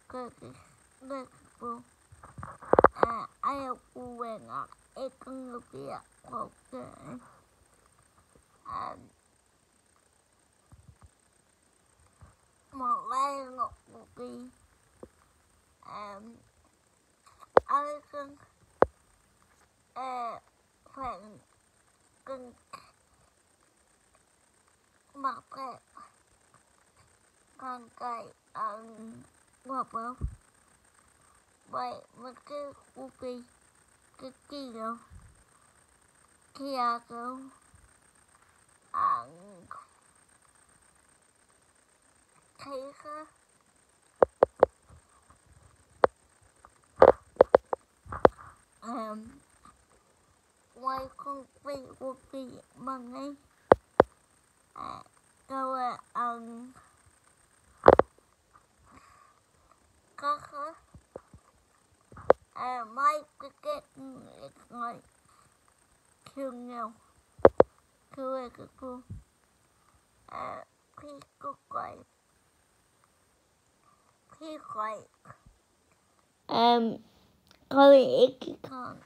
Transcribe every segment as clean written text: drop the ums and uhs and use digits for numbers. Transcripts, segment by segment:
Liverpool. I have went up. It's going to be a close game. Một lay một đi. Alisson phần cưng mặc cái con cái quả bóng vậy một cái ubi cái gì đâu kia đâu thấy không ngoài con vị ubi bằng ấy câu có mấy cái kết người thương nhau cười cái cô khi cô quậy khi quậy có lẽ cái con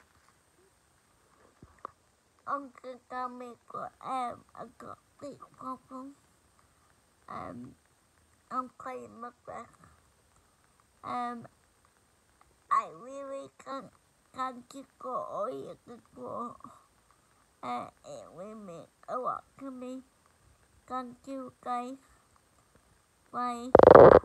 ông cái camera của em ở cửa tiệm không ông quay mất ra I really can't keep going at the ball. And we make a lot to me. Thank you guys. Bye.